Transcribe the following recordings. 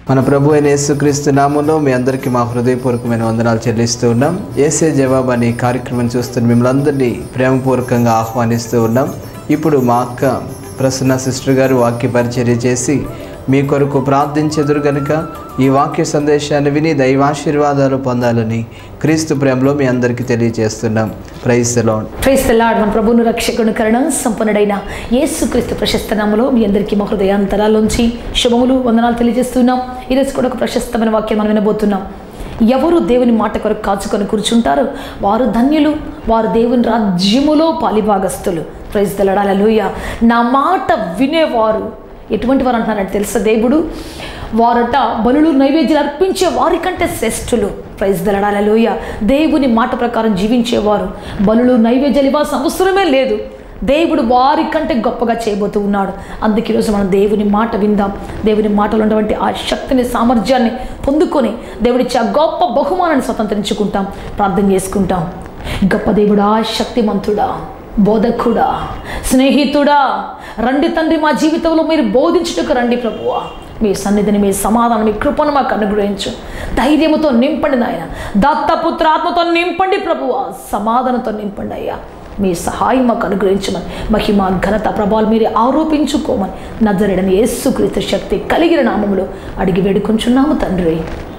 మన ప్రభు అయిన యేసుక్రీస్తు నామములో మీ అందరికీ మా హృదయపూర్వకమైన వందనాలు చెల్లిస్తూ ఉన్నాం. యేసే జవాబు అనే కార్యక్రమం చూస్తున్న మిమ్మల్ని అందరినీ ప్రేమపూర్వకంగా ఆహ్వానిస్తూ ఉన్నాం. ఇప్పుడు మా అక్క ప్రసన్న సిస్టర్ గారు వాక్య పరిచర్య చేసి మీ కొరకు ప్రార్థించెదురు గనుక ఈ వాక్య సందేశాన్ని విని దైవాశీర్వాదాలు పొందాలని క్రీస్తు ప్రేమలో మీ అందరికీ తెలియజేస్తున్నాం. Praise the Lord. Praise the Lord. మన ప్రభువును రక్షకుని కరుణ సంపన్నుడైన యేసుక్రీస్తు ప్రశస్త నామములో మీ అందరికీ మా హృదయాంతరాల్లోంచి శుభములు వందనాలు తెలియజేస్తున్నాం. ఈరోజు కూడా ఒక ప్రశస్తమైన వాక్యం మనం వినబోతున్నాం. ఎవరు దేవుని మాట కొరకు కాచుకొని కూర్చుంటారో వారు ధన్యులు, వారు దేవుని రాజ్యములో పాలిభాగస్తులు. Praise the lord. హల్లెలూయా. నా మాట వినేవారు ఎటువంటి వారు అంటున్నారంటే తెలుసా, దేవుడు వారట బలులు నైవేద్యాలు అర్పించే వారి కంటే శ్రేష్ఠులు. Praise the lord. హల్లెలూయా. దేవుని మాట ప్రకారం జీవించేవారు బలులు నైవేద్యాలు ఇవ్వాల్సిన అవసరమే లేదు. దేవుడు వారి కంటే గొప్పగా చేయబోతూ ఉన్నాడు. అందుకే ఈరోజు మనం దేవుని మాట విందాం. దేవుని మాటలో ఉన్నటువంటి ఆ శక్తిని, సామర్థ్యాన్ని పొందుకొని దేవుడిచ్చే ఆ గొప్ప బహుమానాన్ని స్వతంత్రించుకుంటాం, ప్రార్థన చేసుకుంటాం. గొప్ప దేవుడా, శక్తిమంతుడా, బోధకుడా, స్నేహితుడా, రండి తండ్రి, మా జీవితంలో మీరు బోధించుటకు రండి ప్రభువా. మీ సన్నిధిని, మీ సమాధానం, మీ కృపను మాకు అనుగ్రహించు. ధైర్యముతో నింపండి నాయన, దత్తపుత్ర ఆత్మతో నింపండి ప్రభువా, సమాధానంతో నింపండి అయ్యా. మీ సహాయం మాకు అనుగ్రహించమని, మహిమ ఘనత ప్రభావాలు మీరే ఆరోపించుకోమని నజరేయుడైన యేసుక్రీస్తు శక్తి కలిగిన నామములో అడిగి వేడుకొంచున్నాము తండ్రి.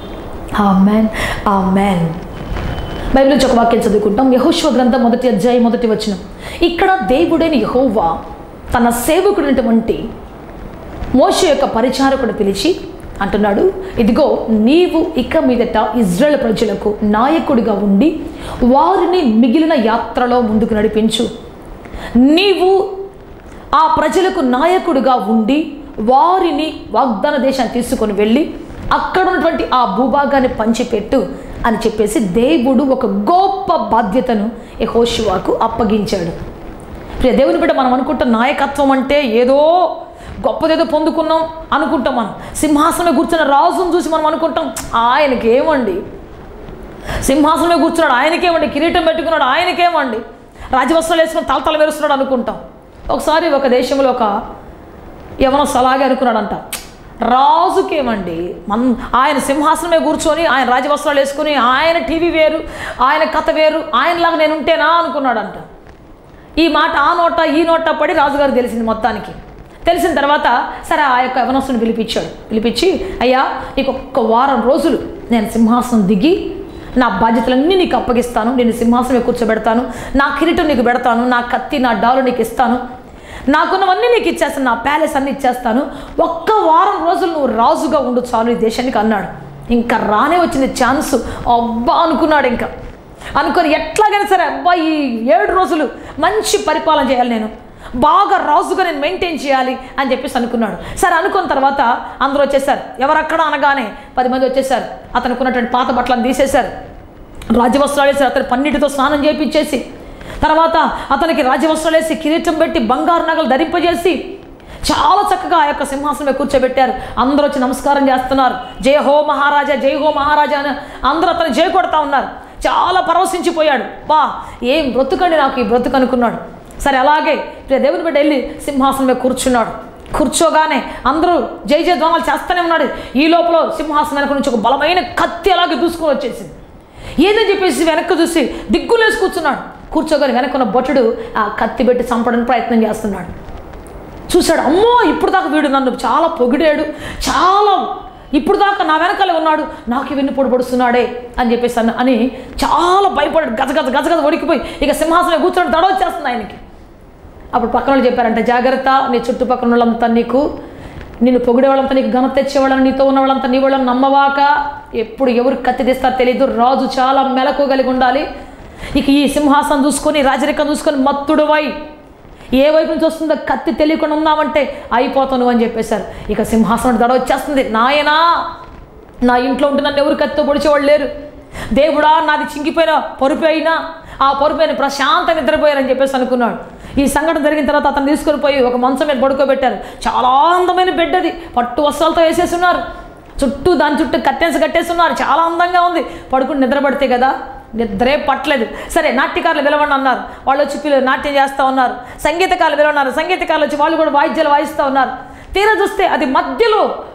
ఆమేన్, ఆమేన్. బైబిల్ నుంచి ఒక వాక్యం చదువుకుంటాం. యెహోషువ గ్రంథం 1వ అధ్యాయం 1వ వచనం. ఇక్కడ దేవుడైన యెహోవా తన సేవకుడైనటువంటి మోషే యొక్క పరిచారకుడు పిలిచి అంటున్నాడు, ఇదిగో నీవు ఇక మీదట ఇజ్రాయేల్ ప్రజలకు నాయకుడిగా ఉండి వారిని మిగిలిన యాత్రలో ముందుకు నడిపించు. నీవు ఆ ప్రజలకు నాయకుడిగా ఉండి వారిని వాగ్దాన దేశాన్ని తీసుకొని వెళ్ళి అక్కడ ఉన్నటువంటి ఆ భూభాగాన్ని పంచిపెట్టు అని చెప్పేసి దేవుడు ఒక గొప్ప బాధ్యతను యెహోషువకు అప్పగించాడు. ప్రియ దేవుని బిడ్డ, మనం అనుకుంటాం నాయకత్వం అంటే ఏదో గొప్పదేదో పొందుకున్నాం అనుకుంటాం. మనం సింహాసనం కూర్చున్న రాజును చూసి మనం అనుకుంటాం ఆయనకేమండి, సింహాసనమే కూర్చున్నాడు ఆయనకేమండి, కిరీటం పెట్టుకున్నాడు ఆయనకేమండి, రాజవస్త్రాలు వేసుకుని తలతల మెరుస్తున్నాడు అనుకుంటాం. ఒకసారి ఒక దేశంలో ఒక యవనస్తు అలాగే అనుకున్నాడంట, రాజుకేమండి, ఆయన సింహాసనమే కూర్చొని ఆయన రాజవస్త్రాలు వేసుకుని ఆయన టీవీ వేరు, ఆయన కథ వేరు, ఆయనలాగా నేను ఉంటేనా అనుకున్నాడంట. ఈ మాట ఆ నోట ఈ నోట పడి రాజుగారు తెలిసింది. మొత్తానికి తెలిసిన తర్వాత సరే ఆ యొక్క యవనస్తుని పిలిపించి, అయ్యా నీకు ఒక్క వారం రోజులు నేను సింహాసనం దిగి నా బాధ్యతలన్నీ నీకు అప్పగిస్తాను, నేను సింహాసనమే కూర్చోబెడతాను, నా కిరీటం నీకు పెడతాను, నా కత్తి నా డాలు నీకు ఇస్తాను, నాకున్నవన్నీ నీకు ఇచ్చేస్తాను, నా ప్యాలెస్ అన్నీ ఇచ్చేస్తాను, ఒక్క వారం రోజులు నువ్వు రాజుగా ఉండు చాలు ఈ దేశానికి అన్నాడు. ఇంకా రానే వచ్చింది ఛాన్స్. అబ్బా అనుకున్నాడు. ఇంకా అనుకొని ఎట్లాగైనా సరే అబ్బా ఈ 7 రోజులు మంచి పరిపాలన చేయాలి, నేను బాగా రాజుగా నేను మెయింటైన్ చేయాలి అని చెప్పేసి అనుకున్నాడు. సరే అనుకున్న తర్వాత అందరూ వచ్చేసారు. ఎవరక్కడ అనగానే 10 మంది వచ్చేసారు. అతనికి ఉన్నటువంటి పాత బట్టలను తీసేశారు, రాజవస్త్రాలు వేసి అతను పన్నీటితో స్నానం చేయించేసి తర్వాత అతనికి రాజవస్త్రాలు వేసి కిరీటం పెట్టి బంగారు నగలు ధరింపజేసి చాలా చక్కగా ఆ యొక్క సింహాసనమే కూర్చోబెట్టారు. అందరూ వచ్చి నమస్కారం చేస్తున్నారు. జై హో మహారాజా, జై హో మహారాజా అని అందరూ అతను జై కొడతా ఉన్నారు. చాలా పరవశించిపోయాడు. బా ఏం బ్రతుకండి నాకు ఈ బ్రతుకు అనుకున్నాడు. సరే అలాగే దేవుని బిడ్డ వెళ్ళి సింహాసనమే కూర్చున్నాడు. కూర్చోగానే అందరూ జై జయ ధ్వానాలు చేస్తూనే ఉన్నాడు. ఈ లోపల సింహాసనం వెనక నుంచి ఒక బలమైన కత్తి అలాగే దూసుకొని వచ్చేసింది. ఏదని చెప్పేసి వెనక్కి చూసి దిగ్గులేసి కూర్చున్నాడు. కూర్చోగానే వెనక్కున్న భటుడు ఆ కత్తి పెట్టి చంపడానికి ప్రయత్నం చేస్తున్నాడు. చూశాడు, అమ్మో ఇప్పుడు దాకా వీడు నన్ను చాలా పొగిడాడు, చాలా ఇప్పుడు దాకా నా వెనకాలే ఉన్నాడు, నాకు వెన్ను పొడిపడుస్తున్నాడే అని చెప్పేసి అని చాలా భయపడాడు. గజగజ వడికిపోయి ఇక సింహాసనం కూర్చొని దడ వచ్చేస్తుంది ఆయనకి. అప్పుడు పక్కన వాళ్ళు చెప్పారంటే, జాగ్రత్త, నీ చుట్టుపక్కల వాళ్ళంతా నిన్ను పొగిడే వాళ్ళంతా నీకు ఘనత తెచ్చేవాళ్ళని, నీతో ఉన్న వాళ్ళంతా నీ వాళ్ళని నమ్మవాక, ఎప్పుడు ఎవరు కత్తి తీస్తారో తెలియదు, రాజు చాలా మెలకు కలిగి ఉండాలి. ఇక ఈ సింహాసనం చూసుకొని రాజరికం చూసుకొని మత్తుడువై ఏ వైపు నుంచి వస్తుందో కత్తి తెలియకుండా ఉన్నామంటే అయిపోతాను అని చెప్పేశారు. ఇక సింహాసనం దడ వచ్చేస్తుంది. నాయనా, నా ఇంట్లో ఉంటే నన్ను ఎవరు కత్తితో పొడిచేవాళ్ళు లేరు, దేవుడా నాది చింకిపోయిన పరుపు అయినా ఆ పరుపు ప్రశాంతంగా నిద్రపోయారని చెప్పేసి అనుకున్నాడు. ఈ సంఘటన జరిగిన తర్వాత అతను తీసుకొని పోయి ఒక మంచం మీద పడుకోబెట్టారు. చాలా అందమైన బెడ్ అది, పట్టు వస్త్రాలతో వేసేసి ఉన్నారు, దాని చుట్టూ కట్టేస్తున్నారు. చాలా అందంగా ఉంది. పడుకుని నిద్రపడితే కదా నిద్రే పట్టలేదు. సరే నాట్యకారులు పిలవండి అన్నారు. వాళ్ళు వచ్చి నాట్యం చేస్తూ ఉన్నారు. సంగీతకారులు పిలవన్నారు. సంగీతకారులు వచ్చి వాళ్ళు కూడా వాయిద్యాలు వాయిస్తూ ఉన్నారు. తీరా చూస్తే అది మధ్యలో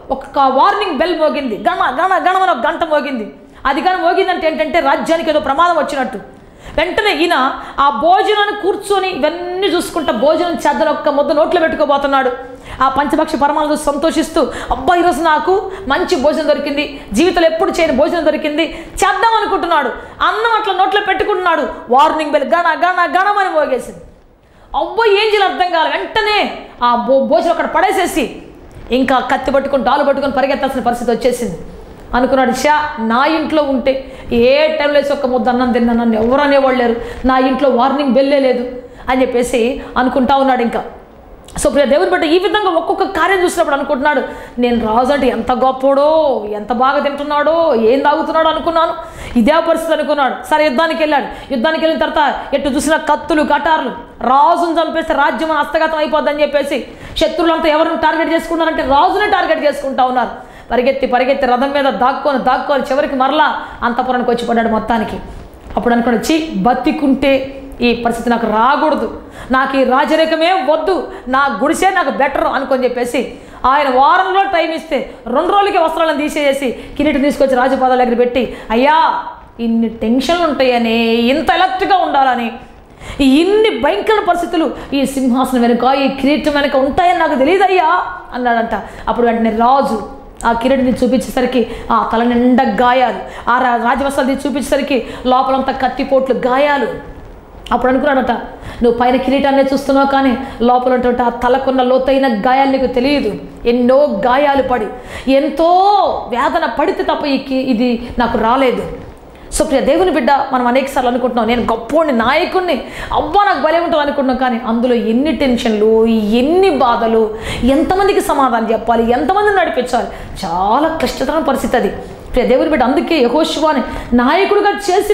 ఒక వార్నింగ్ బెల్ మోగింది. గణ గణ గణమని ఒక గంట మోగింది. అది కానీ మోగిందంటే ఏంటంటే రాజ్యానికి ఏదో ప్రమాదం వచ్చినట్టు. వెంటనే ఈయన ఆ భోజనాన్ని కూర్చొని ఇవన్నీ చూసుకుంటా భోజనం చేద్దాం ఒక్క ముద్ద నోట్లో పెట్టుకోబోతున్నాడు. ఆ పంచభక్ష పరమాణులు సంతోషిస్తూ, అబ్బా ఈరోజు నాకు మంచి భోజనం దొరికింది, జీవితంలో ఎప్పుడు చేయని భోజనం దొరికింది, చేద్దాం అనుకుంటున్నాడు. అన్నం అట్లా నోట్లో పెట్టుకుంటున్నాడు. వార్నింగ్ బెల్ గణ గణ గణమని మోగేసింది. అబ్బో ఏం చేయాలి అర్థం కాదు. వెంటనే ఆ భోజనం అక్కడ పడేసేసి ఇంకా కత్తి పట్టుకొని డాలు పట్టుకొని పరిగెత్తాల్సిన పరిస్థితి వచ్చేసింది. అనుకున్నాడు, నా ఇంట్లో ఉంటే ఏ టైంలో వేసి ఒక్క ముద్ద అన్నం తిన్నా నన్ను ఎవరు అనేవాళ్ళు లేరు, నా ఇంట్లో వార్నింగ్ బెల్లే లేదు అని చెప్పేసి అనుకుంటా ఉన్నాడు. ఇంకా సో ప్రియ దేవుని బట్టి ఈ విధంగా ఒక్కొక్క కార్యం చూసినప్పుడు అనుకుంటున్నాడు, నేను రాజు అంటే ఎంత గొప్పడో, ఎంత బాగా తింటున్నాడో, ఏం తాగుతున్నాడో అనుకున్నాను. ఇదే పరిస్థితి అనుకున్నాడు. సరే యుద్ధానికి వెళ్ళాడు. యుద్ధానికి వెళ్ళిన తర్వాత ఎటు చూసిన కత్తులు కటార్లు, రాజును చంపేస్తే రాజ్యం హస్తగతం అయిపోద్దని చెప్పేసి శత్రువులంతా ఎవరిని టార్గెట్ చేసుకున్నారంటే రాజునే టార్గెట్ చేసుకుంటా ఉన్నారు. పరిగెత్తి పరిగెత్తి రథం మీద దాక్కొని చివరికి మరలా అంతఃపురానికి వచ్చి పడ్డాడు మొత్తానికి. అప్పుడు అనుకున్నాడు, బతికుంటే ఈ పరిస్థితి నాకు రాకూడదు, నాకు ఈ రాజరికమే వద్దు, నా గుడిసే నాకు బెటర్ అనుకొని చెప్పేసి ఆయన వారంలో టైం ఇస్తే 2 రోజులకి వస్త్రాలను తీసేసి కిరీటం తీసుకొచ్చి రాజపాదాల దగ్గర పెట్టి, అయ్యా ఇన్ని టెన్షన్లు ఉంటాయని, ఇంత ఎలర్ట్గా ఉండాలని, ఇన్ని భయంకర పరిస్థితులు ఈ సింహాసనం వెనుక, ఈ కిరీటం వెనుక ఉంటాయని నాకు తెలియదయ్యా అన్నాడంట. అప్పుడు వెంటనే రాజు ఆ కిరీటిని చూపించేసరికి ఆ తల నిండా గాయాలు, ఆ రాజవస్త్రాలు చూపించేసరికి లోపలంతా కత్తిపోట్లు గాయాలు. అప్పుడు అనుకున్నాడట, నువ్వు పైన కిరీటాన్ని చూస్తున్నావు కానీ లోపల ఉంటుంటే ఆ తలకున్న లోతైన గాయాలు నీకు తెలియదు. ఎన్నో గాయాలు పడి ఎంతో వేదన పడితే తప్ప ఇది నాకు రాలేదు. సో ప్రియ దేవుని బిడ్డ, మనం అనేకసార్లు అనుకుంటున్నాం నేను గొప్పోడిని, నాయకుడిని, అబ్బా నాకు భలే ఉంటుంది అనుకుంటున్నాం. కానీ అందులో ఎన్ని టెన్షన్లు, ఎన్ని బాధలు, ఎంతమందికి సమాధానం చెప్పాలి, ఎంతమందిని నడిపించాలి, చాలా క్లిష్టతరమైన పరిస్థితి అది. ప్రియ దేవుని బిడ్డ, అందుకే యెహోషువని నాయకుడిగా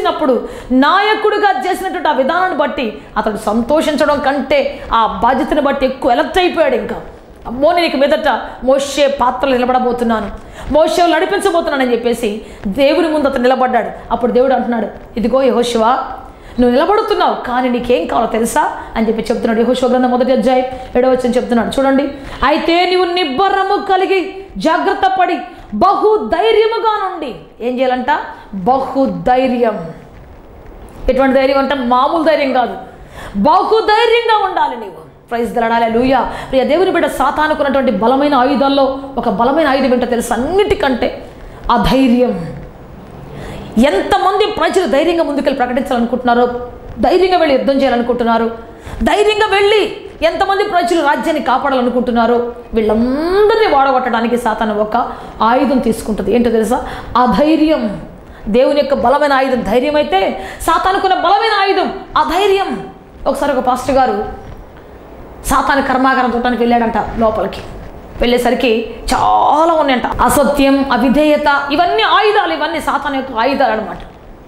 చేసినటువంటి ఆ విధానాన్ని బట్టి అతడు సంతోషించడం కంటే ఆ బాధ్యతను బట్టి ఎక్కువ ఎలర్ట్ అయిపోయాడు. ఇంకా అమ్మో నేను ఇక మీదట మోషే పాత్రలు నిలబడబోతున్నాను, మోషే నడిపించబోతున్నానని చెప్పేసి దేవుని ముందు అతను నిలబడ్డాడు. అప్పుడు దేవుడు అంటున్నాడు, ఇదిగో యెహోషువ నువ్వు నిలబడుతున్నావు కానీ నీకేం కావాలో తెలుసా అని చెప్పి చెప్తున్నాడు. యెహోషువ గ్రంథం 1వ అధ్యాయం 7వ వచనం చెప్తున్నాడు చూడండి. అయితే నీవు నిబ్బరము కలిగి జాగ్రత్త పడి బహుధైర్యముగా నుండి ఏం చేయాలంట? బహుధైర్యం. ఎటువంటి ధైర్యం అంటే మామూలు ధైర్యం కాదు, బహుధైర్యంగా ఉండాలి నీవు. Praise the lord, hallelujah. ప్రియ దేవుని బిడ్డ, సాతానుకున్నటువంటి బలమైన ఆయుధాల్లో ఒక బలమైన ఆయుధం ఏంటో తెలుసు, అన్నిటికంటే అధైర్యం. ఎంతమంది ప్రజలు ధైర్యంగా ముందుకెళ్ళి ప్రకటించాలనుకుంటున్నారో, ధైర్యంగా వెళ్ళి యుద్ధం చేయాలనుకుంటున్నారు, ధైర్యంగా వెళ్ళి ఎంతమంది ప్రజలు రాజ్యాన్ని కాపాడాలనుకుంటున్నారో వీళ్ళందరినీ వాడగొట్టడానికి సాతాను ఒక ఆయుధం తీసుకుంటుంది. ఏంటో తెలుసా? అధైర్యం. దేవుని యొక్క బలమైన ఆయుధం ధైర్యం అయితే సాతానుకున్న బలమైన ఆయుధం అధైర్యం. ఒకసారి ఒక పాస్టర్ గారు సాతాను కర్మాగారం చూడటానికి వెళ్ళాడంట. లోపలికి వెళ్ళేసరికి చాలా ఉన్నాయంట. అసత్యం, అవిధేయత, ఇవన్నీ ఆయుధాలు, ఇవన్నీ సాతాను యొక్క ఆయుధాలు అనమాట.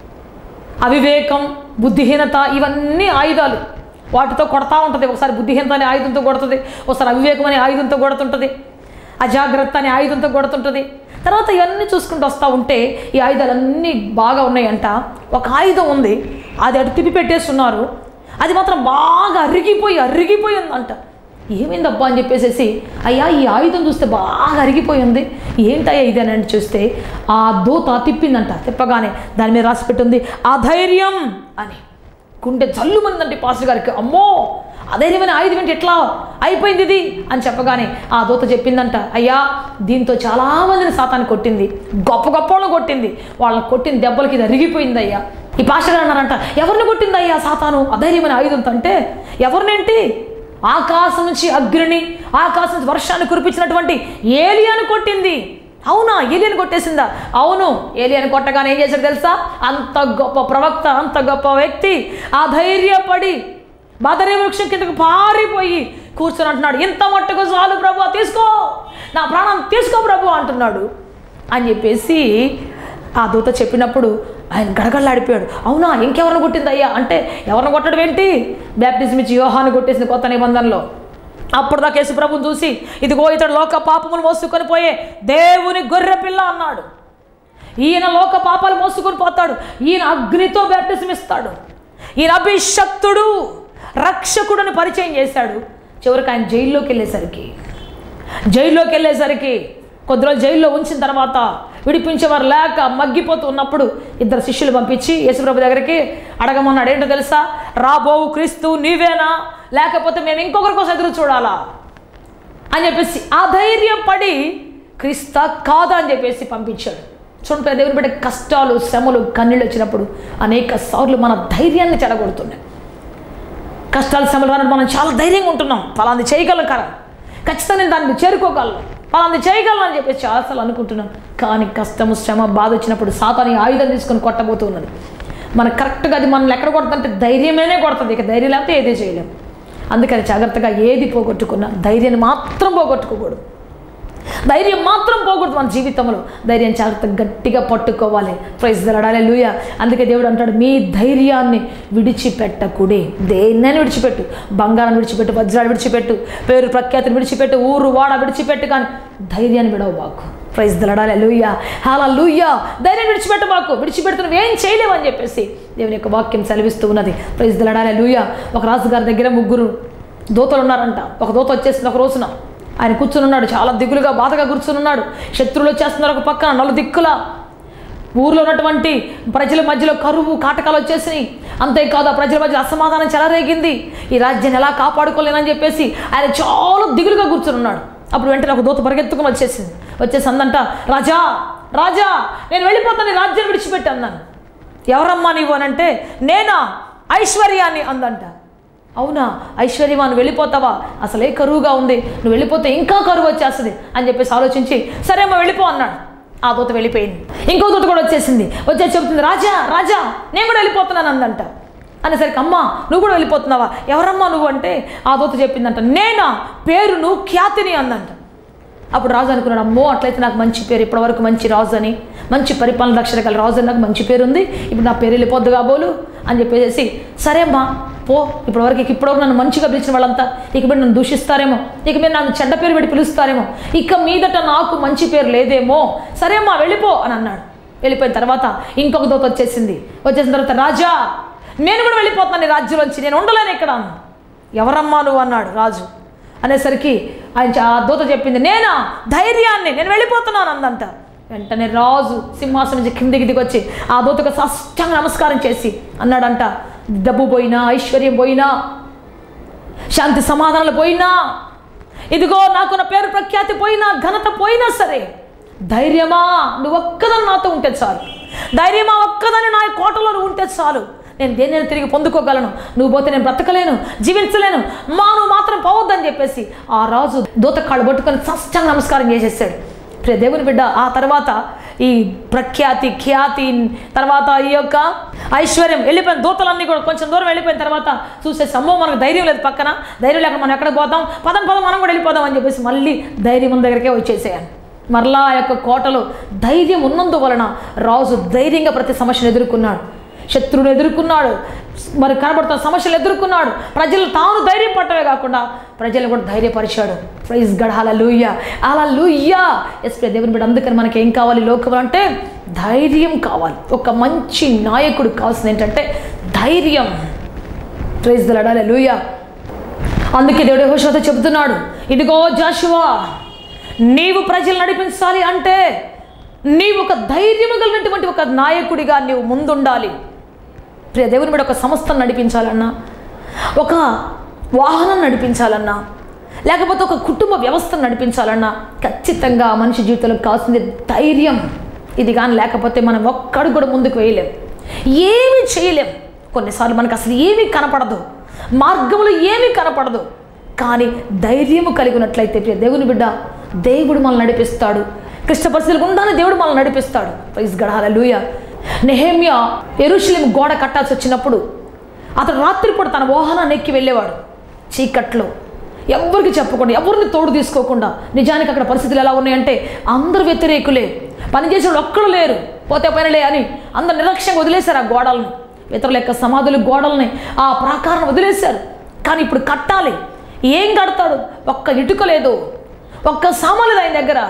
అవివేకం, బుద్ధిహీనత, ఇవన్నీ ఆయుధాలు. వాటితో కొడతా ఉంటుంది. ఒకసారి బుద్ధిహీనత అనే ఆయుధంతో కొడుతుంది, ఒకసారి అవివేకం అనే ఆయుధంతో కొడుతుంటుంది, అజాగ్రత్త అనే ఆయుధంతో కొడుతుంటుంది. తర్వాత ఇవన్నీ చూసుకుంటూ వస్తూ ఉంటే ఈ ఆయుధాలన్నీ బాగా ఉన్నాయంట. ఒక ఆయుధం ఉంది, అది అటు తిప్పి పెట్టేస్తున్నారు, అది మాత్రం బాగా అరిగిపోయి ఉందంట. ఏమైందబ్బా అని చెప్పేసి, అయ్యా ఈ ఆయుధం చూస్తే బాగా అరిగిపోయి ఉంది, ఏంటయ్యా ఇది అని చూస్తే ఆ దూత తిప్పిందంట. తిప్పగానే దాని మీద రాసి పెట్టింది అధైర్యం అని. గుండె జల్లుమందంటే పాస్టర్ గారికి, అమ్మో అధైర్యమైన ఆయుధం ఏంటి ఎట్లా అయిపోయింది ఇది అని చెప్పగానే ఆ దూత చెప్పిందంట, అయ్యా దీంతో చాలామందిని సాతాను కొట్టింది, గొప్ప వాళ్ళని కొట్టింది, వాళ్ళని కొట్టిన దెబ్బలకి ఇది అరిగిపోయింది అయ్యా. ఈ పాస్టర్ గారు అన్నారంట, ఎవరిని కొట్టింది అయ్యా సాతాను అధైర్యమైన ఆయుధంతో అంటే? ఎవరినేంటి? ఆకాశం నుంచి అగ్నిని, ఆకాశం నుంచి వర్షాన్ని కురిపించినటువంటి ఏలియాను కొట్టింది. అవునా, ఏలియాను కొట్టేసిందా? అవును, ఏలియాను కొట్టగానే ఏం చేశాడు తెలుసా? అంత గొప్ప ప్రవక్త, అంత గొప్ప వ్యక్తి అధైర్యపడి బదరీ వృక్షం కిందకు పారిపోయి కూర్చొని అంటున్నాడు, ఇంత మట్టుకు చాలు ప్రభు, తీసుకో నా ప్రాణం తీసుకో ప్రభు అంటున్నాడు అని చెప్పేసి ఆ దూత చెప్పినప్పుడు ఆయన గడగడలాడిపోయాడు. అవునా, ఇంకెవరిని కొట్టింది అయ్యా అంటే, ఎవరిని కొట్టడం ఏంటి? బాప్టిజం ఇచ్చి యోహాను కొట్టేసింది కొత్త నిబంధనలో. అప్పుడు దాకా యేసు ప్రభువుని చూసి, ఇదిగో ఇతడు లోక పాపములు మోసుకొని పోయే దేవుని గొర్రె పిల్ల అన్నాడు. ఈయన లోక పాపాలు మోసుకొని పోతాడు, ఈయన అగ్నితో బాప్టిజం ఇస్తాడు, ఈయన అభిషక్తుడు, రక్షకుడిని పరిచయం చేశాడు. చివరికి ఆయన జైల్లోకి వెళ్ళేసరికి కొద్ది రోజులు జైల్లో ఉంచిన తర్వాత విడిపించేవారు లేక మగ్గిపోతూ ఉన్నప్పుడు 2 శిష్యులు పంపించి యేసుప్రభు దగ్గరికి అడగమన్నాడు. ఏంటో తెలుసా? రాబోవు క్రీస్తు నీవేనా, లేకపోతే మేము ఇంకొకరి కోసం ఎదురు చూడాలా అని చెప్పేసి ఆ ధైర్యం పడి క్రీస్తా కాదా అని చెప్పేసి పంపించాడు. చూడండి, దేవుని బిడ్డ కష్టాలు, శ్రమలు, కన్నీళ్ళు వచ్చినప్పుడు అనేక సార్లు మన ధైర్యాన్ని చెడగొడుతున్నాయి. కష్టాలు, శ్రమలు వల్ల మనం చాలా ధైర్యంగా ఉంటున్నాం. ఫలాంది చేయగలం కదా, ఖచ్చితంగా నేను దాన్ని చేరుకోగలను, ఫలాంది చేయగలను అని చెప్పేసి చాలాసార్లు అనుకుంటున్నాం. కానీ కష్టము, శ్రమ, బాధ వచ్చినప్పుడు సాతాను ఆయుధం తీసుకొని కొట్టబోతూ ఉన్నది. మనకు కరెక్ట్గా అది మనం ఎక్కడ కొడుతుందంటే ధైర్యమేనే కొడుతుంది. ఇక ధైర్యం లేకపోతే ఏదే చేయలేము. అందుకని జాగ్రత్తగా ఏది పోగొట్టుకున్నా ధైర్యాన్ని మాత్రం పోగొట్టుకోకూడదు. ధైర్యం మాత్రం పోకూడదు మన జీవితంలో. ధైర్యం జాగ్రత్తగా గట్టిగా పట్టుకోవాలి. Praise the lord, hallelujah. అందుకే దేవుడు అంటాడు, మీ ధైర్యాన్ని విడిచిపెట్టకుడి. దేన్నైనా విడిచిపెట్టు, బంగారాన్ని విడిచిపెట్టు, వజ్రాలు విడిచిపెట్టు, పేరు ప్రఖ్యాతిని విడిచిపెట్టు, ఊరు వాడ విడిచిపెట్టు, కానీ ధైర్యాన్ని విడవబాకు. Praise the lord, hallelujah, hallelujah. ధైర్యం విడిచిపెట్టబాకు. విడిచిపెడుతూ నువ్వేం చేయలేవు అని చెప్పేసి దేవుని యొక్క వాక్యం సెలవిస్తూ ఉన్నది. Praise the lord, hallelujah. ఒక రాజుగారి దగ్గర 3 దూతలు ఉన్నారంట. ఒక దూత వచ్చేసింది ఒక రోజున. ఆయన కూర్చుని ఉన్నాడు, చాలా దిగులుగా, బాధగా కూర్చుని ఉన్నాడు. శత్రువులు వచ్చేస్తున్నారు ఒక పక్కన, 4 దిక్కుల. ఊర్లో ఉన్నటువంటి ప్రజల మధ్యలో కరువు, కాటకాలు వచ్చేసినాయి. అంతేకాదు ఆ ప్రజల మధ్య అసమాధానం చెలరేగింది. ఈ రాజ్యాన్ని ఎలా కాపాడుకోలేనని చెప్పేసి ఆయన చాలా దిగులుగా కూర్చుని ఉన్నాడు. అప్పుడు వెంటనే ఒక దూత పరిగెత్తుకుని వచ్చేసి అందంట, రాజా రాజా నేను వెళ్ళిపోతాను, ఈ రాజ్యాన్ని విడిచిపెట్టి అన్నాను. ఎవరమ్మా నీవు అని అంటే, నేనా ఐశ్వర్యాన్ని అందంట. అవునా, ఐశ్వర్యమా నువ్వు వెళ్ళిపోతావా? అసలే కరువుగా ఉంది, నువ్వు వెళ్ళిపోతే ఇంకా కరువు వచ్చేస్తుంది అని చెప్పేసి ఆలోచించి, సరే అమ్మ వెళ్ళిపో అన్నాడు. ఆ దూత వెళ్ళిపోయింది. ఇంకో దూత కూడా వచ్చేసి చెబుతుంది, రాజా రాజా నేను కూడా వెళ్ళిపోతున్నాను అందంట. అనేసరికి, అమ్మ నువ్వు కూడా వెళ్ళిపోతున్నావా? ఎవరమ్మా నువ్వు అంటే ఆ దూత చెప్పిందంట, నేనా పేరును ఖ్యాతిని అందంట. అప్పుడు రాజు అనుకున్నాడు, అమ్మో అట్లయితే నాకు మంచి పేరు, ఇప్పటివరకు మంచి రాజు అని, మంచి పరిపాలన రక్షణ గల రాజు అని నాకు మంచి పేరు ఉంది, ఇప్పుడు నా పేరు వెళ్ళిపోద్దు కాబోలు అని చెప్పేసి, సరే అమ్మా పో, ఇప్పటివరకు నన్ను మంచిగా పిలిచిన వాళ్ళంతా ఇక మీద నన్ను దూషిస్తారేమో, ఇక మీద నన్ను చెడ్డ పేరు పెట్టి పిలుస్తారేమో, ఇక మీదట నాకు మంచి పేరు లేదేమో, సరే అమ్మా వెళ్ళిపో అని అన్నాడు. వెళ్ళిపోయిన తర్వాత ఇంకొక దూత వచ్చేసిన తర్వాత, రాజా నేను కూడా వెళ్ళిపోతున్నాను ఈ రాజ్యంలోంచి, నేను ఉండలేను ఇక్కడ. ఎవరమ్మా నువ్వు అన్నాడు రాజు. అనేసరికి ఆ దూత చెప్పింది, నేనా ధైర్యాన్ని, నేను వెళ్ళిపోతున్నాను అందంట. వెంటనే రాజు సింహాసనం నుంచి కిందికి దిగొచ్చి ఆ దూతకు సాష్టాంగ నమస్కారం చేసి అన్నాడంట, డబ్బు పోయినా, ఐశ్వర్యం పోయినా, శాంతి సమాధానాలు పోయినా, ఇదిగో నాకున్న పేరు ప్రఖ్యాతి పోయినా, ఘనత పోయినా సరే, ధైర్యమా నువ్వు ఒక్కదాన్ని నాతో ఉంటే చాలు, ధైర్యమా ఒక్కదాన్ని నా కోటలో నువ్వు ఉంటే చాలు, నేను దేన్నైనా తిరిగి పొందుకోగలను, నువ్వు పోతే నేను బ్రతకలేను, జీవించలేను, నువ్వు మాత్రం పోవద్దని చెప్పేసి ఆ రాజు దూత కాళ్ళు పట్టుకొని సాష్టాంగ నమస్కారం చేసేసాడు. ప్రియ దేవుని బిడ్డ, ఆ తర్వాత ఈ ప్రఖ్యాతి, ఖ్యాతి, తర్వాత ఈ యొక్క ఐశ్వర్యం వెళ్ళిపోయిన దూతలన్నీ కూడా కొంచెం దూరం వెళ్ళిపోయిన తర్వాత చూసేసి, అమ్మో మనకు ధైర్యం లేదు, పక్కన ధైర్యం లేక మనం ఎక్కడ పోతాం, పదం మనం కూడా వెళ్ళిపోదాం అని చెప్పేసి మళ్ళీ ధైర్యం ఉన్న దగ్గరికే వచ్చేసేయాలి. మరలా ఆ యొక్క కోటలో ధైర్యం ఉన్నందువలన రాజు ధైర్యంగా ప్రతి సమస్యను ఎదుర్కొన్నాడు, శత్రువును ఎదుర్కొన్నాడు, మరి కనబడుతున్న సమస్యలు ఎదుర్కొన్నాడు. ప్రజలు తాను ధైర్యం పట్టవే కాకుండా ప్రజలు కూడా ధైర్యపరిచాడు. Praise God, hallelujah, hallelujah. Yes ప్రియ దేవుని బిడ్డ, అందుకని మనకి ఏం కావాలి లోకం అంటే? ధైర్యం కావాలి. ఒక మంచి నాయకుడు కావాల్సింది ఏంటంటే ధైర్యం. Praise the lord, hallelujah. అందుకే దేవుడు యెహోషువతో చెబుతున్నాడు, ఇదిగో జాషువా, నీవు ప్రజలు నడిపించాలి అంటే నీవు ఒక ధైర్యము కలిగినటువంటి ఒక నాయకుడిగా నీవు ముందుండాలి. ప్రియ దేవుని మీద ఒక సంస్థను నడిపించాలన్నా, ఒక వాహనం నడిపించాలన్నా, లేకపోతే ఒక కుటుంబ వ్యవస్థను నడిపించాలన్నా ఖచ్చితంగా మనిషి జీవితంలో కావాల్సింది ధైర్యం. ఇది కానీ లేకపోతే మనం ఒక్కడు కూడా ముందుకు వేయలేం, ఏమీ చేయలేం. కొన్నిసార్లు మనకు అసలు ఏమీ కనపడదు, మార్గంలో ఏమీ కనపడదు. కానీ ధైర్యము కలిగి ఉన్నట్లయితే ప్రియ దేవుని బిడ్డ, దేవుడు మనల్ని నడిపిస్తాడు. క్లిష్ట పరిస్థితులు గుండానే దేవుడు మనల్ని నడిపిస్తాడు. ప్రైజ్ గాడ్, హల్లెలూయా. నెహెమ్యా యెరూషలేము గోడ కట్టాల్సి వచ్చినప్పుడు అతను రాత్రిపూట తన వాహనాన్ని ఎక్కి వెళ్ళేవాడు. చీకట్లో ఎవరికి చెప్పకుండా, ఎవరిని తోడు తీసుకోకుండా. నిజానికి అక్కడ పరిస్థితులు ఎలా ఉన్నాయంటే అందరు వ్యతిరేకులే, పనిచేసే వాళ్ళు ఒక్కడు లేరు, పోతే పనిలే అని అందరు నిర్లక్ష్యంగా వదిలేశారు. ఆ గోడల్ని, ఇతరుల యొక్క సమాధులు గోడల్ని, ఆ ప్రాకారాన్ని వదిలేశారు. కానీ ఇప్పుడు కట్టాలి. ఏం కడతాడు? ఒక్క ఇటుక లేదు, ఒక్క సామాన్ లేదు ఆయన దగ్గర.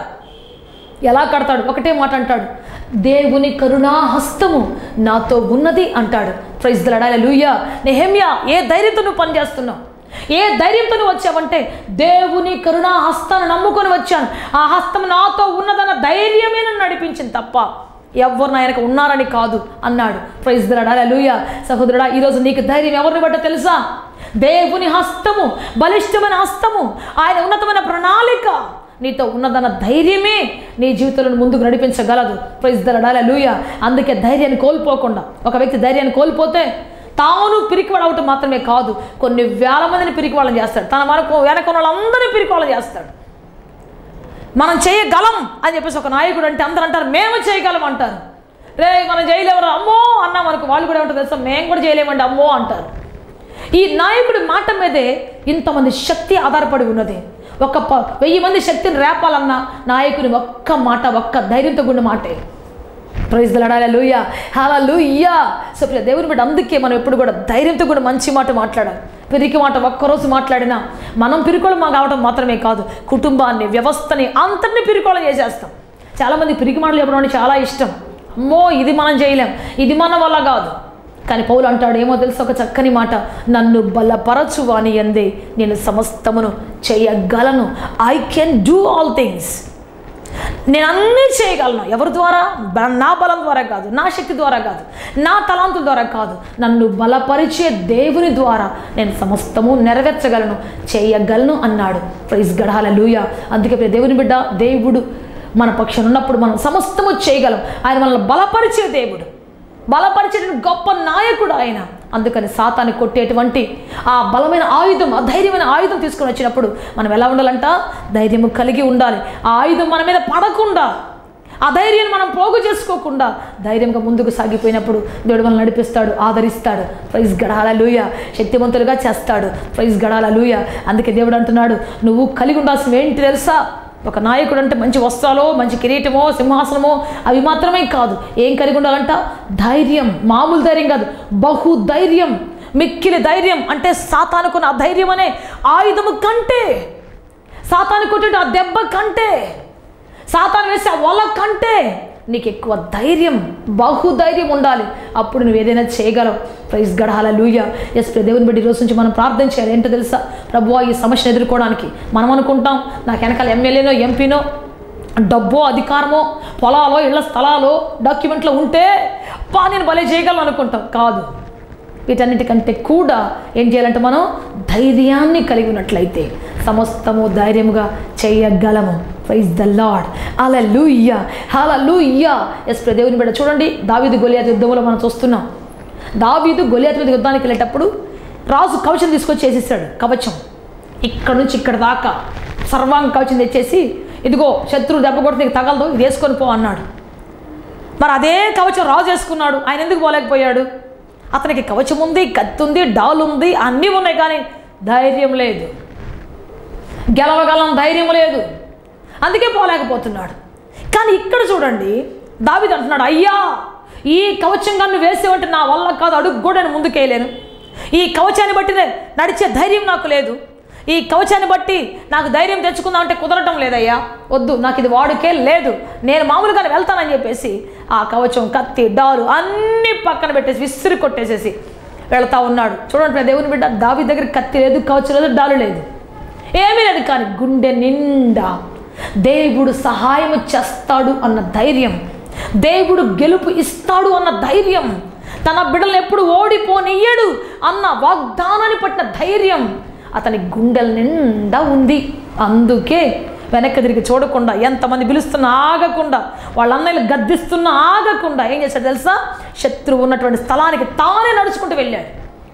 ఎలా కడతాడు? ఒకటే మాట అంటాడు, దేవుని కరుణా హస్తము నాతో ఉన్నది అంటాడు. Praise the lord, hallelujah. Nehemiah, ఏ ధైర్యంతో నువ్వు పనిచేస్తున్నావు? ఏ ధైర్యంతో నువ్వు వచ్చావంటే దేవుని కరుణా హస్తాన్ని నమ్ముకొని వచ్చాను, ఆ హస్తం నాతో ఉన్నదన్న ధైర్యమే నన్ను నడిపించింది తప్ప ఎవరు నా ఆయనకు ఉన్నారని కాదు అన్నాడు. Praise the lord. హల్లెలూయా. సహోదరుడా, ఈరోజు నీకు ధైర్యం ఎవరిని బట్ట తెలుసా? దేవుని హస్తము, బలిష్టమైన హస్తము, ఆయన ఉన్నతమైన ప్రణాళిక నీతో ఉన్నదన్న ధైర్యమే నీ జీవితంలో ముందుకు నడిపించగలదు. Praise the lord. హల్లెలూయా. అందుకే ధైర్యాన్ని కోల్పోకుండా, ఒక వ్యక్తి ధైర్యాన్ని కోల్పోతే తాను పిరికివాడవటం మాత్రమే కాదు, కొన్ని వేల మందిని పిరికివాళ్ళని చేస్తాడు. తన వరకు వెనక వాళ్ళందరినీ పిరికివాళ్ళని చేస్తాడు. మనం చేయగలం అని చెప్పేసి ఒక నాయకుడు అంటే అందరూ అంటారు మేము చేయగలం అంటారు. రే మనం చేయలేమరా అమ్మో అన్నాం అనుకో, వాళ్ళు కూడా ఏమంటారు తెలుసా, మేము కూడా చేయలేమండి అమ్మో అంటారు. ఈ నాయకుడి మాట మీదే ఇంతమంది శక్తి ఆధారపడి ఉన్నది. ఒక 1000 మంది శక్తిని రేపాలన్నా నాయకుని ఒక్క మాట, ఒక్క ధైర్యంతో కూడిన మాటే. Praise the lord. Hallelujah. Hallelujah. So ప్రియ దేవుని బిడ్డ, అందుకే మనం ఎప్పుడు కూడా ధైర్యంతో కూడా మంచి మాట మాట్లాడాలి. పిరికి మాట ఒక్కరోజు మాట్లాడినా మనం పిరికోళం కావడం మాత్రమే కాదు, కుటుంబాన్ని, వ్యవస్థని అంతటినీ పిరికోళం చేసేస్తాం. చాలామంది పిరికి మాటలు చెప్పడం అంటే చాలా ఇష్టం. అమ్మో ఇది మనం చేయలేం, ఇది మన వల్ల కాదు. కానీ పౌలు అంటాడు ఏమో తెలుసు, ఒక చక్కని మాట, నన్ను బలపరచువాని యందే నేను సమస్తమును చేయగలను. I can do all things. నేను అన్నీ చేయగలను. ఎవరి ద్వారా? నా బలం ద్వారా కాదు, నా శక్తి ద్వారా కాదు, నా తలాంతుల ద్వారా కాదు, నన్ను బలపరిచే దేవుని ద్వారా నేను సమస్తము నెరవేర్చగలను, చేయగలను అన్నాడు. Praise the lord. హల్లెలూయా. అందుకే దేవుని బిడ్డ, దేవుడు మన పక్షాన ఉన్నప్పుడు మనం సమస్తము చేయగలం. ఆయన మనల్ని బలపరిచే దేవుడు, బలపరిచే గొప్ప నాయకుడు ఆయన. అందుకని సాతాన్ని కొట్టేటువంటి ఆ బలమైన ఆయుధం, ఆ ధైర్యమైన ఆయుధం తీసుకొని వచ్చినప్పుడు మనం ఎలా ఉండాలంట? ధైర్యము కలిగి ఉండాలి. ఆ ఆయుధం మన మీద పడకుండా, ఆ ధైర్యాన్ని మనం పోగు చేసుకోకుండా ధైర్యంగా ముందుకు సాగిపోయినప్పుడు దేవుడు మనల్ని నడిపిస్తాడు, ఆదరిస్తాడు. Praise the lord. హల్లెలూయా. శక్తివంతులుగా చేస్తాడు. Praise the lord. హల్లెలూయా. అందుకే దేవుడు అంటున్నాడు, నువ్వు కలిగి ఉండాల్సిన ఏంటి తెలుసా? ఒక నాయకుడు అంటే మంచి వస్త్రాలో, మంచి కిరీటమో, సింహాసనమో అవి మాత్రమే కాదు. ఏం కలిగి ఉండాలంట? ధైర్యం. మామూలు ధైర్యం కాదు, బహు ధైర్యం, మిక్కిలి ధైర్యం. అంటే సాతానుకున్న ఆ ధైర్యం అనే ఆయుధము కంటే, సాతాను కొట్టే ఆ దెబ్బ కంటే, సాతాను వేసే ఆ వల కంటే నీకు ఎక్కువ ధైర్యం, బహుధైర్యం ఉండాలి. అప్పుడు నువ్వు ఏదైనా చేయగలవు. Praise the lord. Hallelujah. Yes దేవుని బట్టి రోజు నుంచి మనం ప్రార్థన చేయాలి. ఏంటో తెలుసా? ప్రభువా, ఈ సమస్యను ఎదుర్కోవడానికి మనం అనుకుంటాం నాకు వెనకాల ఎమ్మెల్యేనో, ఎంపీనో, డబ్బో, అధికారమో, పొలాలో, ఇళ్ల స్థలాలో, డాక్యుమెంట్లో ఉంటే నేను భలే చేయగలను అనుకుంటాం. కాదు, వీటన్నిటికంటే కూడా ఏం చేయాలంటే మనం ధైర్యాన్ని కలిగి ఉన్నట్లయితే సమస్తము ధైర్యముగా చేయగలము. Praise the lord. Hallelujah. Hallelujah. Yes దేవుని బిడ్డ, చూడండి దావీదు గొలియాతు యుద్ధంలో మనం చూస్తున్నాం. దావీదు గొలియాతు మీద యుద్ధానికి వెళ్ళేటప్పుడు రాజు కవచం తీసుకొచ్చి చేసేసాడు. కవచం ఇక్కడ నుంచి ఇక్కడ దాకా సర్వాంగ కవచం తెచ్చేసి, ఇదిగో శత్రువు దెబ్బ కొడితే నీకు తగలదు, ఇది వేసుకొని పో అన్నాడు. మరి అదే కవచం రాజు వేసుకున్నాడు. ఆయన ఎందుకు పోలేకపోయాడు? అతనికి కవచం ఉంది, కత్తి ఉంది, డాల్ ఉంది, అన్నీ ఉన్నాయి, కానీ ధైర్యం లేదు, గెలవగలం ధైర్యం లేదు. అందుకే పోలేకపోతున్నాడు. కానీ ఇక్కడ చూడండి, దావీదు అంటున్నాడు, అయ్యా ఈ కవచం కన్ను వేసేవంటే నా వల్ల కాదు, అడుగు కూడా నేను ముందుకేయలేను. ఈ కవచాన్ని బట్టి నడిచే ధైర్యం నాకు లేదు. ఈ కవచాన్ని బట్టి నాకు ధైర్యం తెచ్చుకుందామంటే కుదరటం లేదయ్యా, వద్దు, నాకు ఇది వాడుకే లేదు, నేను మామూలుగానే వెళ్తానని చెప్పేసి ఆ కవచం, కత్తి, డాలు అన్నీ పక్కన పెట్టేసి విసిరి కొట్టేసేసి వెళ్తా ఉన్నాడు. చూడండి దేవుని బిడ్డ, దావీదు దగ్గర కత్తి లేదు, కవచం లేదు, డాలు లేదు, ఏమీ లేదు. కానీ గుండె నిండా దేవుడు సహాయం చేస్తాడు అన్న ధైర్యం, దేవుడు గెలుపు ఇస్తాడు అన్న ధైర్యం, తన బిడ్డలను ఎప్పుడు ఓడిపోనియ్యడు అన్న వాగ్దానాన్ని పట్టిన ధైర్యం అతని గుండెల నిండా ఉంది. అందుకే వెనక్కి తిరిగి చూడకుండా, ఎంతమంది పిలుస్తున్నా ఆగకుండా, వాళ్ళ అన్నయ్యలు గద్దిస్తున్నా ఆగకుండా ఏం చేశాడు తెలుసా? శత్రువు ఉన్నటువంటి స్థలానికి తానే నడుచుకుంటూ వెళ్ళాడు.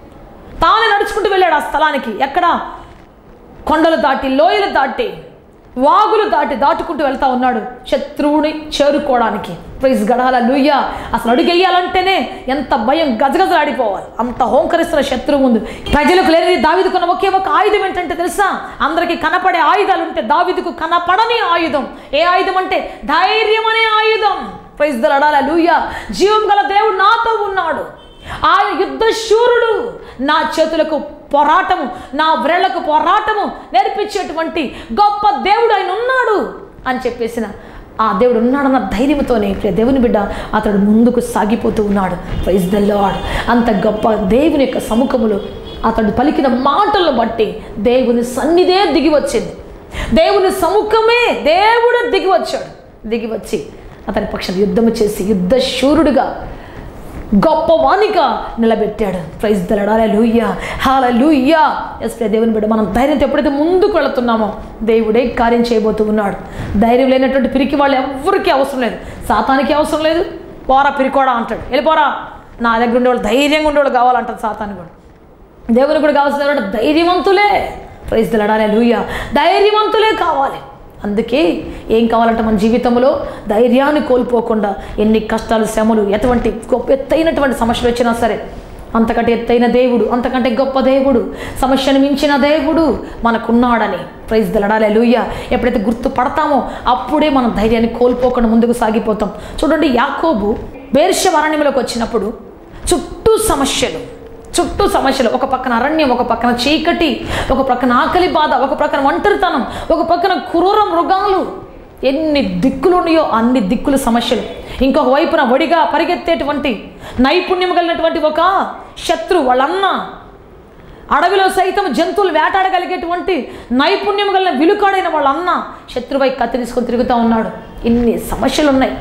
ఆ స్థలానికి ఎక్కడ? కొండలు దాటి, లోయలు దాటి, వాగులు దాటుకుంటూ వెళ్తా ఉన్నాడు శత్రువుని చేరుకోవడానికి. Praise the lord. హల్లెలూయా. అసలు అడుగెయ్యాలంటేనే ఎంత భయం, గజగజలాడిపోవాలి, అంత హోంకరిస్తున్న శత్రువు ముందు. ప్రజలకు లేని దావీదుకున్న ఒకే ఒక ఆయుధం ఏంటంటే తెలుసా? అందరికీ కనపడే ఆయుధాలు ఉంటే దావీదుకు కనపడని ఆయుధం ఏ ఆయుధం అంటే ధైర్యం అనే ఆయుధం. Praise the lord. హల్లెలూయా. జీవం గల దేవుడు నాతో ఉన్నాడు, ఆయన యుద్ధ శూరుడు, నా చేతులకు పోరాటము, నా వ్రేళ్లకు పోరాటము నేర్పించేటువంటి గొప్ప దేవుడు ఆయన ఉన్నాడు అని చెప్పేసిన ఆ దేవుడు ఉన్నాడన్న ధైర్యంతోనే దేవుని బిడ్డ అతడు ముందుకు సాగిపోతూ ఉన్నాడు. Praise the lord. అంత గొప్ప దేవుని యొక్క సముఖములో అతడు పలికిన మాటలను బట్టి దేవుని సన్నిధే దిగి వచ్చింది. దేవుని సముఖమే దేవుడు దిగి వచ్చి అతని పక్షాన యుద్ధము చేసి యుద్ధ శూరుడుగా గొప్పవానిగా నిలబెట్టాడు. Praise the lord. Hallelujah, hallelujah. దేవుని బిడ్డ, మనం ధైర్యంతో ఎప్పుడైతే ముందుకు వెళుతున్నామో దేవుడే కార్యం చేయబోతూ ఉన్నాడు. ధైర్యం లేనటువంటి పిరికి వాళ్ళు ఎవరికీ అవసరం లేదు, సాతానికి అవసరం లేదు. పోరా పిరికోడా అంటాడు, వెళ్ళిపోరా, నా దగ్గర ఉండేవాళ్ళు ధైర్యంగా ఉండేవాళ్ళు కావాలంటాడు సాతాను కూడా. దేవుని కూడా కావాల్సిన ధైర్యవంతులే. Praise the lord. హల్లెలూయా. ధైర్యవంతులే కావాలి. అందుకే ఏం కావాలంటే మన జీవితంలో ధైర్యాన్ని కోల్పోకుండా ఎన్ని కష్టాలు, శ్రమలు, ఎటువంటి గొప్ప ఎత్తైనటువంటి సమస్యలు వచ్చినా సరే అంతకంటే ఎత్తైన దేవుడు, అంతకంటే గొప్ప దేవుడు, సమస్యను మించిన దేవుడు మనకున్నాడని ప్రైజ్ ది లార్డ్. హల్లెలూయా. ఎప్పుడైతే గుర్తుపడతామో అప్పుడే మనం ధైర్యాన్ని కోల్పోకుండా ముందుకు సాగిపోతాం. చూడండి, యాకోబు బెర్షెబా అరణ్యంలోకి వచ్చినప్పుడు చుట్టూ సమస్యలు, ఒక పక్కన అరణ్యం, ఒక పక్కన చీకటి, ఒక పక్కన ఆకలి బాధ, ఒక పక్కన ఒంటరితనం, ఒక పక్కన క్రూర మృగాలు, ఎన్ని దిక్కులు ఉన్నాయో అన్ని దిక్కులు సమస్యలు. ఇంకొక వైపున వడిగా పరిగెత్తేటువంటి నైపుణ్యం కలిగినటువంటి ఒక శత్రువు, వాళ్ళన్న అడవిలో సైతం జంతువులు వేటాడగలిగేటువంటి నైపుణ్యం కలిగిన విలుకాడైన వాళ్ళన్న శత్రువై కత్తి తీసుకొని తిరుగుతూ ఉన్నాడు. ఇన్ని సమస్యలు ఉన్నాయి.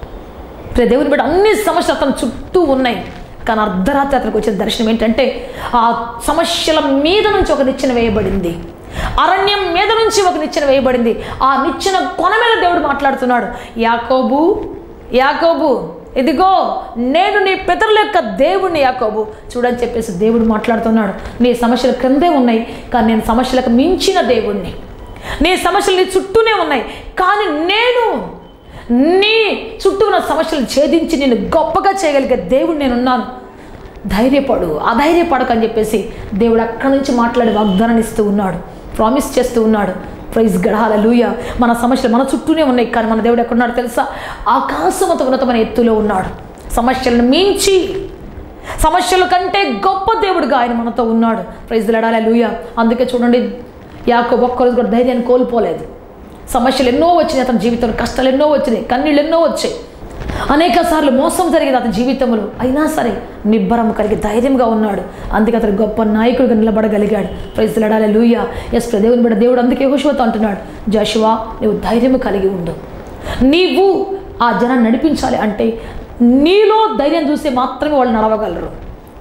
దేవుని బిడ్డ, అన్ని సమస్యలు అతని చుట్టూ ఉన్నాయి. కానీ అర్ధరాత్రి అతనికి వచ్చిన దర్శనం ఏంటంటే ఆ సమస్యల మీద నుంచి ఒక నిచ్చెన వేయబడింది, అరణ్యం మీద నుంచి ఒక నిచ్చెన వేయబడింది. ఆ నిచ్చెన కొన మీద దేవుడు మాట్లాడుతున్నాడు, యాకోబు, యాకోబు, ఇదిగో నేను నీ పితరుల యొక్క దేవుణ్ణి యాకోబు చూడని చెప్పేసి దేవుడు మాట్లాడుతున్నాడు. నీ సమస్యలు క్రిందే ఉన్నాయి, కానీ నేను సమస్యలకు మించిన దేవుణ్ణి. నీ సమస్యలు నీ చుట్టూనే ఉన్నాయి, కానీ నేను నీ చుట్టూ ఉన్న సమస్యలు ఛేదించి నేను గొప్పగా చేయగలిగే దేవుడు నేనున్నాను, ధైర్యపడు, అధైర్యపడకు అని చెప్పేసి దేవుడు అక్కడి నుంచి మాట్లాడి వాగ్దానాన్ని ఇస్తూ ఉన్నాడు, ప్రామిస్ చేస్తూ ఉన్నాడు. Praise the lord. హల్లెలూయా. మన సమస్యలు మన చుట్టూనే ఉన్నాయి, కానీ మన దేవుడు ఎక్కడున్నాడు తెలుసా? ఆకాశమంత ఉన్నతమైన ఎత్తులో ఉన్నాడు. సమస్యలను మించి, సమస్యల కంటే గొప్ప దేవుడుగా ఆయన మనతో ఉన్నాడు. Praise the lord. హల్లెలూయా. అందుకే చూడండి, యాకోబు ఒక్కరోజు కూడా ధైర్యాన్ని కోల్పోలేదు. సమస్యలు ఎన్నో వచ్చినాయి అతని జీవితంలో, కష్టాలు ఎన్నో వచ్చినాయి, కన్నీళ్ళు ఎన్నో వచ్చాయి, అనేక సార్లు మోసం జరిగింది అతని జీవితంలో. అయినా సరే నిబ్బరం కలిగి ధైర్యంగా ఉన్నాడు. అందుకే అతను గొప్ప నాయకుడిగా నిలబడగలిగాడు. Praise the lord. హల్లెలూయా. దేవుని బిడ్డ, దేవుడు అందుకే యెహోషువతో అంటున్నాడు, జోషువా నువ్వు ధైర్యం కలిగి ఉండు. నీవు ఆ జనాన్ని నడిపించాలి అంటే నీలో ధైర్యం చూస్తే మాత్రమే వాళ్ళు నడవగలరు.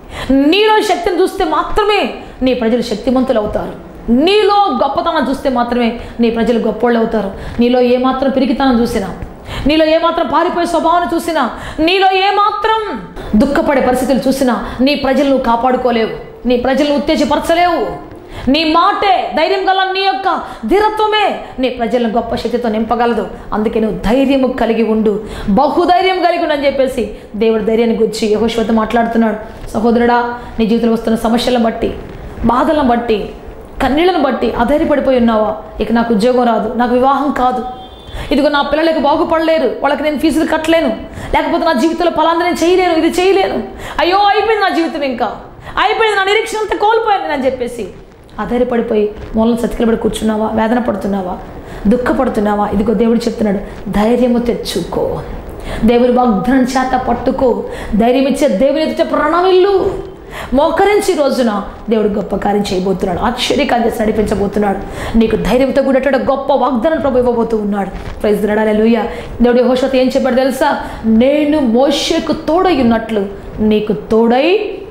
నీలో శక్తిని చూస్తే మాత్రమే నీ ప్రజలు శక్తిమంతులు అవుతారు. నీలో గొప్పతనం చూస్తే మాత్రమే నీ ప్రజలు గొప్పోళ్ళు అవుతారు. నీలో ఏమాత్రం పిరికితనం చూసినా, నీలో ఏమాత్రం పారిపోయే స్వభావాన్ని చూసినా, నీలో ఏమాత్రం దుఃఖపడే పరిస్థితులు చూసినా నీ ప్రజలను కాపాడుకోలేవు, నీ ప్రజలను ఉత్తేజపరచలేవు. నీ మాటే, ధైర్యం గల నీ యొక్క ధీరత్వమే నీ ప్రజలను గొప్ప శక్తితో నింపగలదు. అందుకే నువ్వు ధైర్యం కలిగి ఉండు, బహుధైర్యం కలిగి ఉండు అని చెప్పేసి దేవుడు ధైర్యాన్ని గురించి యెహోషువతో మాట్లాడుతున్నాడు. సహోదరుడా, నీ జీవితంలో వస్తున్న సమస్యలను బట్టి, బాధలను బట్టి, కన్నీళ్ళను బట్టి అధైర్యపడిపోయి ఉన్నావా? ఇక నాకు ఉద్యోగం రాదు, నాకు వివాహం కాదు, ఇదిగో నా పిల్లలకి బాగుపడలేరు, వాళ్ళకి నేను ఫీజులు కట్టలేను, లేకపోతే నా జీవితంలో ఫలాంది నేను చేయలేను, ఇది చేయలేను, అయ్యో అయిపోయింది నా జీవితం, ఇంకా అయిపోయింది, నా నిరీక్షణ అంతా కోల్పోయింది అని చెప్పేసి అధైర్యపడిపోయి మూలం సతికిలబడి కూర్చున్నావా? వేదన పడుతున్నావా? దుఃఖపడుతున్నావా? ఇదిగో దేవుడు చెప్తున్నాడు, ధైర్యము తెచ్చుకో, దేవుని వాగ్దానం చేత పట్టుకో, ధైర్యం ఇచ్చే దేవుని ఎదుట ప్రణమిల్లు, మోకరించి రోజున దేవుడు గొప్ప కార్యం చేయబోతున్నాడు, ఆశ్చర్యకార్యం చేసి నడిపించబోతున్నాడు. నీకు ధైర్యంతో కూడేట గొప్ప వాగ్దానం ప్రభు ఇవ్వబోతూ ఉన్నాడు. Praise the lord. హల్లెలూయా. దేవుడు యెహోషువతో ఏం చెప్పాడు తెలుసా? నేను మోషేకు తోడై ఉన్నట్లు నీకు తోడై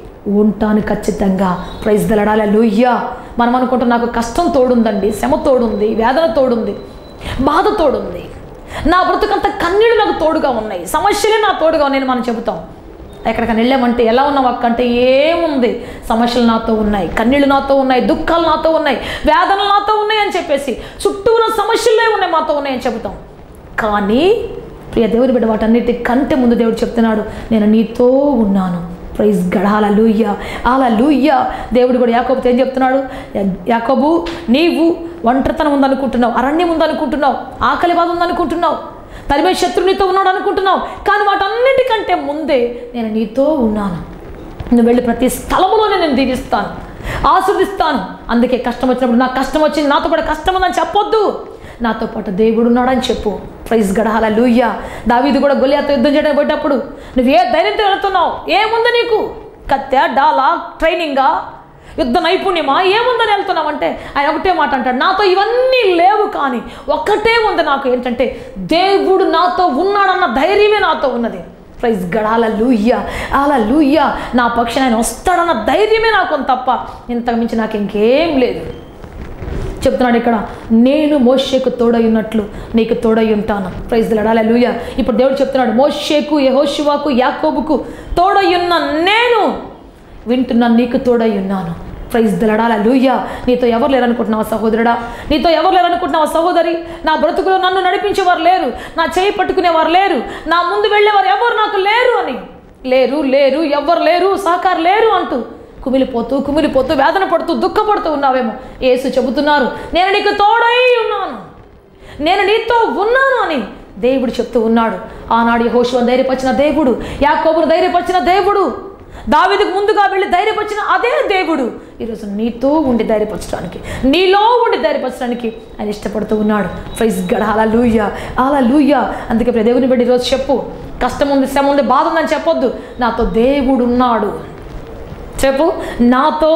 ఉంటాను ఖచ్చితంగా. Praise the lord. హల్లెలూయా. మనం అనుకుంటాం నాకు కష్టం తోడుందండి, శ్రమ తోడుంది, వేదన తోడుంది, బాధ తోడుంది, నా బ్రతుకంత కన్నీళ్ళు నాకు తోడుగా ఉన్నాయి, సమస్యలే నా తోడుగా ఉన్నాయని మనం చెబుతాం. ఎక్కడికైనా వెళ్ళామంటే ఎలా ఉన్నావు అక్క అంటే ఏముంది, సమస్యలు నాతో ఉన్నాయి, కన్నీళ్ళు నాతో ఉన్నాయి, దుఃఖాలు నాతో ఉన్నాయి, వేదనలు నాతో ఉన్నాయి అని చెప్పేసి, చుట్టూరా సమస్యలే ఉన్నాయి మాతో ఉన్నాయని చెబుతాం. కానీ ప్రియ దేవుని బిడ్డ, వాటన్నిటి కంటే ముందు దేవుడు చెప్తున్నాడు, నేను నీతో ఉన్నాను. Praise God. Hallelujah, hallelujah. దేవుడు కూడా యాకోబుతో ఏం చెప్తున్నాడు? యాకోబు, నీవు ఒంటరితనం ఉందనుకుంటున్నావు, అరణ్యం ఉందనుకుంటున్నావు, ఆకలి బాధ ఉందనుకుంటున్నావు, తరిమే శత్రువు నీతో ఉన్నాడు అనుకుంటున్నావు, కానీ వాటన్నిటికంటే ముందే నేను నీతో ఉన్నాను. నువ్వు వెళ్ళి ప్రతి స్థలములోనే నేను దీవిస్తాను, ఆశీర్వదిస్తాను. అందుకే కష్టం వచ్చినప్పుడు నాకు కష్టం వచ్చింది, నాతో కూడా కష్టం ఉందని చెప్పొద్దు, నాతో పాటు దేవుడు ఉన్నాడని చెప్పు. Praise God. హల్లెలూయా. దావీదు కూడా గొలియాతో యుద్ధం చేయడానికి పోయేటప్పుడు నువ్వు ఏ ధైర్యంతో వెళుతున్నావు? ఏముంది నీకు? కత్తె, డాలా, ట్రైనింగా? యుద్ధ నైపుణ్యమా ఏముందని వెళ్తున్నామంటే ఆయన ఒకటే మాట అంటాడు, నాతో ఇవన్నీ లేవు కానీ ఒక్కటే ఉంది నాకు, ఏంటంటే దేవుడు నాతో ఉన్నాడన్న ధైర్యమే నాతో ఉన్నది. Praise God, hallelujah hallelujah. నా పక్షాన ఆయన వస్తాడన్న ధైర్యమే నాకు ఉంది తప్ప ఇంతకు మించి నాకు ఇంకేం లేదు. చెప్తున్నాడు ఇక్కడ, నేను మోషేకు తోడై ఉన్నట్లు నీకు తోడై ఉంటాను. Praise God, hallelujah. ఇప్పుడు దేవుడు చెప్తున్నాడు, మోషేకు, యెహోషువకు, యాకోబుకు తోడై ఉన్న నేను వింటున్నా నీకు తోడై ఉన్నాను. Praise God, hallelujah. నీతో ఎవరు లేరనుకుంటున్నావా సహోదరుడా? నీతో ఎవరు లేరనుకుంటున్నావా సహోదరి? నా బ్రతుకులో నన్ను నడిపించేవారు లేరు, నా చేయి పట్టుకునేవారు లేరు, నా ముందు వెళ్ళేవారు ఎవరు నాకు లేరు అని, లేరు లేరు ఎవ్వరు లేరు, సహకారం లేరు అంటూ కుమిలిపోతూ వేదన పడుతూ దుఃఖపడుతూ ఉన్నావేమో. యేసు చెబుతున్నారు, నేను నీకు తోడై ఉన్నాను, నేను నీతో ఉన్నాను అని దేవుడు చెప్తూ ఉన్నాడు. ఆనాడు యెహోషువను ధైర్యపరిచిన దేవుడు, యాకోబును ధైర్యపరిచిన దేవుడు, దావీదుకు ముందుగా వెళ్ళి ధైర్యపరిచిన అదే దేవుడు ఈరోజు నీతో ఉండి ధైర్యపరచడానికి, నీలో ఉండి ధైర్యపరచడానికి ఆయన ఇష్టపడుతూ ఉన్నాడు. Praise God, hallelujah hallelujah. అందుకే దేవుని బిడ్డ ఈరోజు చెప్పు, కష్టం ఉంది, శ్రమ ఉంది, బాధ ఉందని చెప్పొద్దు, నాతో దేవుడు ఉన్నాడు చెప్పు. నాతో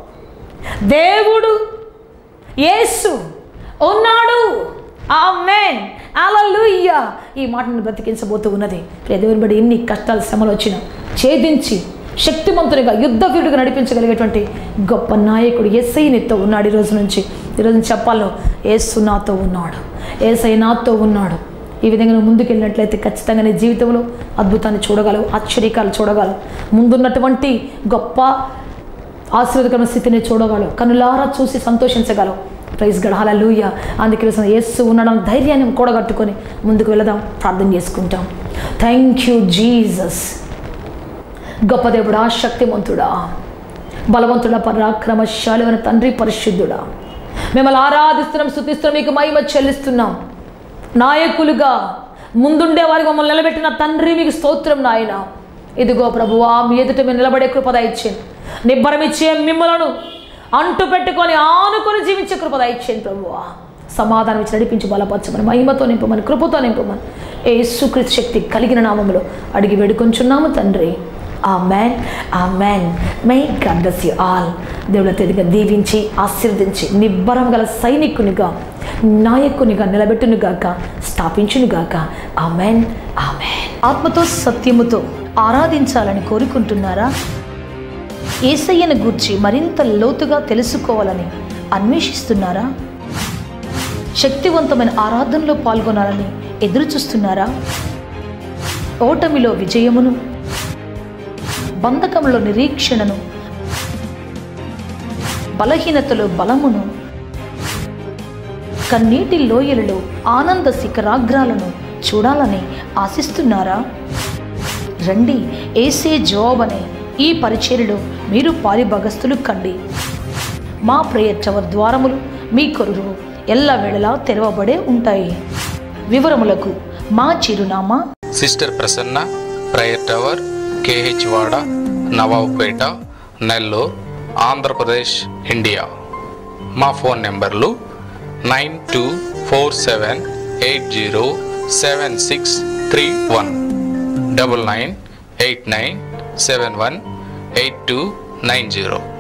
దేవుడు యేసు ఉన్నాడు. ఆమేన్ హల్లెలూయా. ఈ మాటను బ్రతికించబోతూ ఉన్నది. దేవుని బట్టి ఎన్ని కష్టాలు శ్రమలు వచ్చినా ఛేదించి శక్తిమంతునిగా యుద్ధ వీరుడిగా నడిపించగలిగేటువంటి గొప్ప నాయకుడు యేసయ్య నీతో ఉన్నాడు. ఈరోజు నుంచి చెప్పాలో, యేసు నాతో ఉన్నాడు, యేసయ్య నాతో ఉన్నాడు. ఈ విధంగా నువ్వు ముందుకు వెళ్ళినట్లయితే ఖచ్చితంగా నీ జీవితంలో అద్భుతాన్ని చూడగలవు, ఆశ్చర్యకాలు చూడగలవు, ముందున్నటువంటి గొప్ప ఆశీర్వాదకరమైన స్థితిని చూడగలవు, కనులారా చూసి సంతోషించగలవు. ప్రైజ్ గాడ్, హల్లెలూయా. అందుకే యేసు ఉన్నాడన్న ధైర్యాన్ని కూడగట్టుకొని ముందుకు వెళదాం, ప్రార్థన చేసుకుంటాం. Thank you Jesus. గొప్ప దేవుడా, శక్తిమంతుడా, బలవంతుడా, పరాక్రమశాలి అయిన తండ్రి, పరిశుద్ధుడా, మిమ్మల్ని ఆరాధిస్తున్నాం, స్తుతిస్తున్నాం, మీకు మహిమ చెల్లిస్తున్నాం. నాయకులుగా ముందుండే వారికి మమ్మల్ని నిలబెట్టిన తండ్రి, మీకు స్తోత్రం నాయన. ఇదిగో ప్రభువా, మీ ఎదుట మీరు నిలబడే కృప దయచేయండి. నిబ్బరమిచ్చే మిమ్మలను అంటు పెట్టుకొని ఆనుకొని జీవించే కృప దయచేయండి ప్రభువా. సమాధానం ఇచ్చి నడిపించి బలపరచమని, మహిమతో నింపమని, కృపతో నింపమని యేసుక్రీస్తు శక్తి కలిగిన నామములో అడిగి వేడుకొంచున్నాము తండ్రి. Amen amen. May God bless you all. దేవుడు అత్యధికంగా దీవించి ఆశీర్వదించి నిబ్బరం గల సైనికునిగా, నాయకునిగా నిలబెట్టునుగాక, స్థాపించునుగాక. Amen amen. ఆత్మతో సత్యముతో ఆరాధించాలని కోరుకుంటున్నారా? యేసయ్యను గూర్చి మరింత లోతుగా తెలుసుకోవాలని అన్వేషిస్తున్నారా? శక్తివంతమైన ఆరాధనలో పాల్గొనాలని ఎదురు చూస్తున్నారా? ఓటమిలో విజయమును, బంధకంలో నిరీక్షణను, బలహీనతలో బలమును, కన్నీటి లోయలలో ఆనంద శిఖరాగ్రాలను చూడాలని ఆశిస్తున్నారా? రండి, యేసే జవాబనే ఈ పరిచర్యలో మీరు పాలిభాగస్తులు కండి. మా ప్రేయర్ టవర్ ద్వారములు మీ కొరకు ఎల్లవేళలా తెరవబడే ఉంటాయి. వివరములకు మా చిరునామా: sister Prasanna, prayer tower, KH వాడ, నవాబ్పేట, నెల్లూరు, ఆంధ్రప్రదేశ్, ఇండియా. మా ఫోన్ నెంబర్లు 9247807631, 9989718290.